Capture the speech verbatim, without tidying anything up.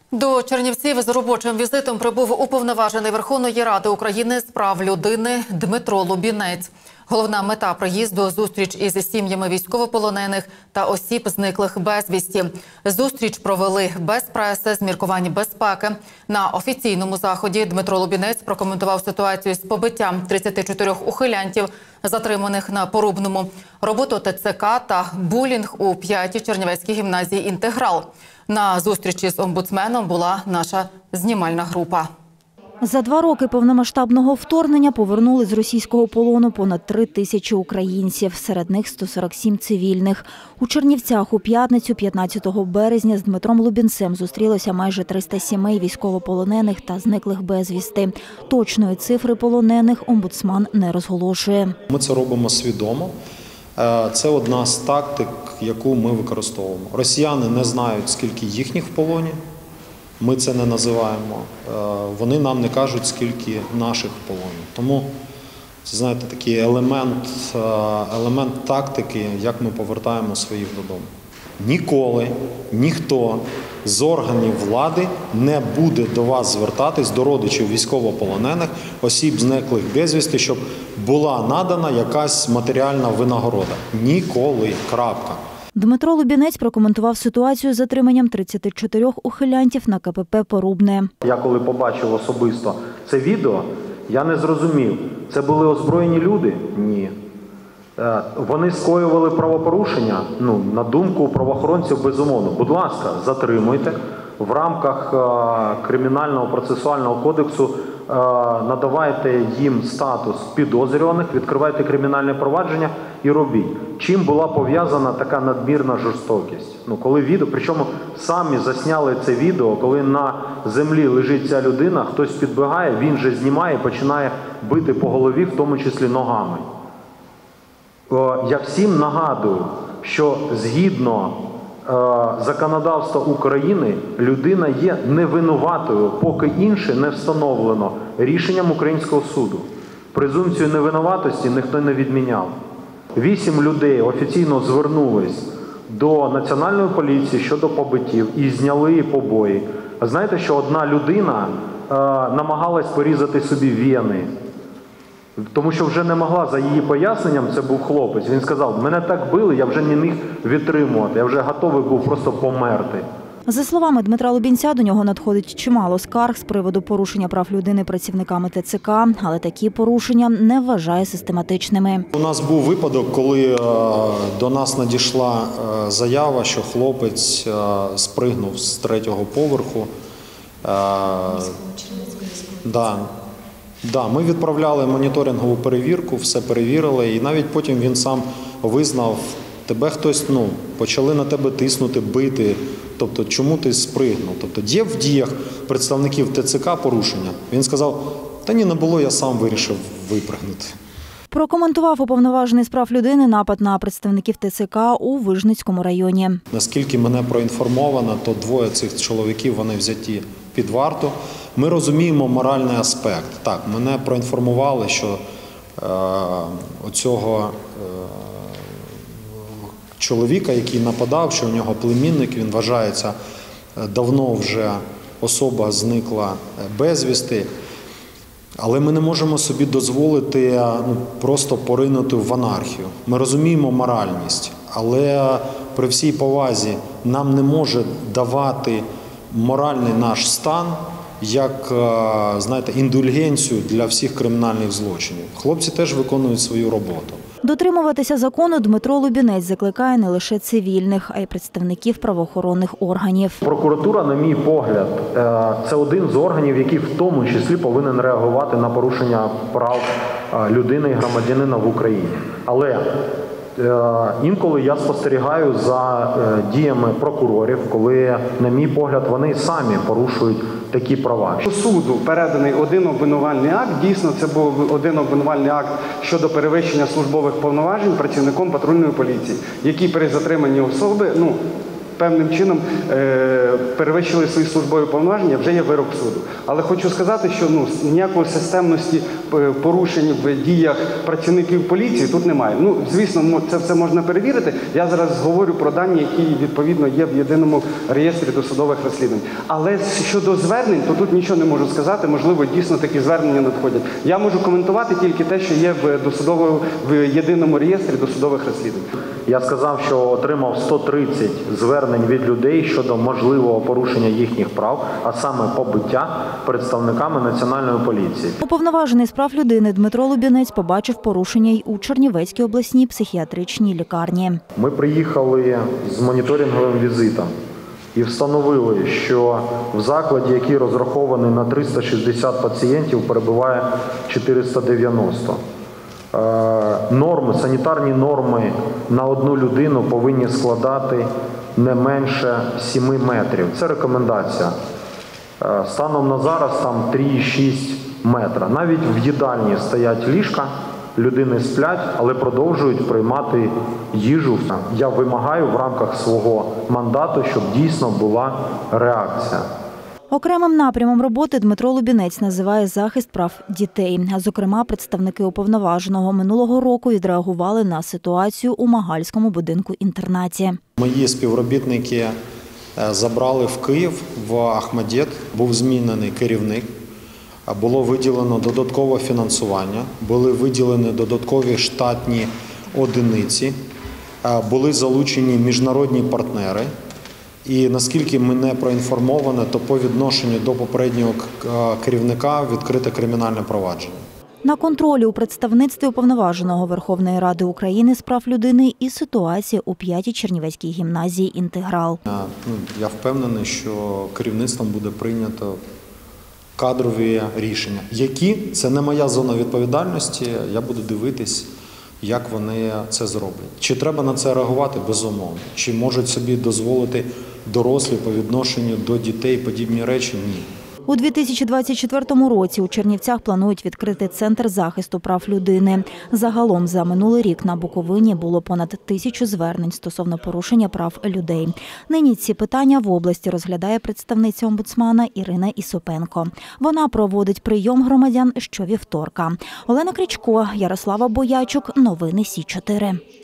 До Чернівців з робочим візитом прибув уповноважений Верховної Ради України з прав людини Дмитро Лубінець. Головна мета приїзду – зустріч із сім'ями військовополонених та осіб, зниклих безвісті. Зустріч провели без преси, з міркувань безпеки. На офіційному заході Дмитро Лубінець прокоментував ситуацію з побиттям тридцяти чотирьох ухилянтів, затриманих на Порубному, роботу ТЦК та булінг у п'ятій Чернівецькій гімназії «Інтеграл». На зустрічі з омбудсменом була наша знімальна група. За два роки повномасштабного вторгнення повернули з російського полону понад три тисячі українців, серед них сто сорок сім цивільних. У Чернівцях у п'ятницю, п'ятнадцятого березня, з Дмитром Лубінцем зустрілося майже триста сімей військовополонених та зниклих безвісти. Точної цифри полонених омбудсман не розголошує. Ми це робимо свідомо. Це одна з тактик, яку ми використовуємо. Росіяни не знають, скільки їхніх в полоні. Ми це не називаємо. Вони нам не кажуть, скільки наших в полоні. Тому це, знаєте, такий елемент, елемент тактики, як ми повертаємо своїх додому. Ніколи ніхто з органів влади не буде до вас звертатись, до родичів військовополонених, осіб, зниклих безвісти, щоб була надана якась матеріальна винагорода. Ніколи. Крапка. Дмитро Лубінець прокоментував ситуацію з затриманням тридцяти чотирьох ухилянтів на КПП «Порубне». Я коли побачив особисто це відео, я не зрозумів, це були озброєні люди? Ні. Вони скоювали правопорушення? Ну, на думку правоохоронців, безумовно. Будь ласка, затримуйте. В рамках Кримінального процесуального кодексу надавайте їм статус підозрюваних, відкривайте кримінальне провадження і робіть. Чим була пов'язана така надмірна жорстокість? Ну, коли відео, причому самі засняли це відео, коли на землі лежить ця людина, хтось підбігає, він же знімає і починає бити по голові, в тому числі ногами. Я всім нагадую, що згідно законодавства України людина є невинуватою, поки інше не встановлено рішенням українського суду. Презумпцію невинуватості ніхто не відміняв. Вісім людей офіційно звернулись до Національної поліції щодо побиттів і зняли побої. А знаєте, що одна людина е, намагалась порізати собі вени, тому що вже не могла, за її поясненням, це був хлопець. Він сказав, мене так били, я вже не міг відтримувати, я вже готовий був просто померти. За словами Дмитра Лубінця, до нього надходить чимало скарг з приводу порушення прав людини працівниками ТЦК, але такі порушення не вважає систематичними. У нас був випадок, коли до нас надійшла заява, що хлопець спригнув з третього поверху. Да. Да, ми відправляли моніторингову перевірку, все перевірили, і навіть потім він сам визнав, тебе хтось, ну, почали на тебе тиснути, бити. Тобто, чому ти спригнув? Тобто, є в діях представників ТЦК порушення? Він сказав, та ні, не було, я сам вирішив випригнути. Прокоментував уповноважений з прав людини напад на представників ТЦК у Вижницькому районі. Наскільки мене проінформовано, то двоє цих чоловіків, вони взяті під варту. Ми розуміємо моральний аспект. Так, мене проінформували, що е, оцього е, чоловіка, який нападав, що у нього племінник, він вважається давно вже особа зникла безвісти. Але ми не можемо собі дозволити, ну, просто поринути в анархію. Ми розуміємо моральність, але при всій повазі нам не може давати моральний наш стан як, знаєте, індульгенцію для всіх кримінальних злочинів. Хлопці теж виконують свою роботу. Дотримуватися закону Дмитро Лубінець закликає не лише цивільних, а й представників правоохоронних органів. Прокуратура, на мій погляд, це один з органів, який в тому числі повинен реагувати на порушення прав людини і громадянина в Україні. Але інколи я спостерігаю за діями прокурорів, коли, на мій погляд, вони самі порушують такі права. До суду переданий один обвинувальний акт. Дійсно, це був один обвинувальний акт щодо перевищення службових повноважень працівником патрульної поліції, які при затриманні особи, ну, певним чином е перевищили свої службові повноваження, вже є вирок суду. Але хочу сказати, що, ну, ніякої системності порушень в діях працівників поліції тут немає. Ну, звісно, це все можна перевірити. Я зараз говорю про дані, які відповідно є в єдиному реєстрі досудових розслідувань. Але щодо звернень, то тут нічого не можу сказати. Можливо, дійсно такі звернення надходять. Я можу коментувати тільки те, що є в досудовому в єдиному реєстрі досудових розслідувань. Я сказав, що отримав сто тридцять звернень від людей щодо можливого порушення їхніх прав, а саме побиття представниками Національної поліції. Уповноважений з прав людини Дмитро Лубінець побачив порушення й у Чернівецькій обласній психіатричній лікарні. Ми приїхали з моніторинговим візитом і встановили, що в закладі, який розрахований на триста шістдесят пацієнтів, перебуває чотириста дев'яносто. Норми, санітарні норми на одну людину повинні складати не менше семи метрів. Це рекомендація. Станом на зараз там три цілих шість метра. Навіть в їдальні стоять ліжка, людини сплять, але продовжують приймати їжу. Я вимагаю в рамках свого мандату, щоб дійсно була реакція. Окремим напрямом роботи Дмитро Лубінець називає захист прав дітей. Зокрема, представники уповноваженого минулого року відреагували на ситуацію у Магальському будинку-інтернаті. Мої співробітники забрали в Київ, в Ахмадет, був змінений керівник, було виділено додаткове фінансування, були виділені додаткові штатні одиниці, були залучені міжнародні партнери. І наскільки мене проінформовано, то по відношенню до попереднього керівника відкрите кримінальне провадження. На контролі у представництві уповноваженого Верховної Ради України з прав людини і ситуація у п'ятій Чернівецькій гімназії «Інтеграл». Я впевнений, що керівництвом буде прийнято кадрові рішення. Які? Це не моя зона відповідальності, я буду дивитись, як вони це зроблять. Чи треба на це реагувати? Безумовно. Чи можуть собі дозволити дорослі по відношенню до дітей подібні речі? Ні. У дві тисячі двадцять четвертому році у Чернівцях планують відкрити Центр захисту прав людини. Загалом за минулий рік на Буковині було понад тисячу звернень стосовно порушення прав людей. Нині ці питання в області розглядає представниця омбудсмана Ірина Ісопенко. Вона проводить прийом громадян щовівторка. Олена Крічко, Ярослава Боячук. Новини Сі чотири.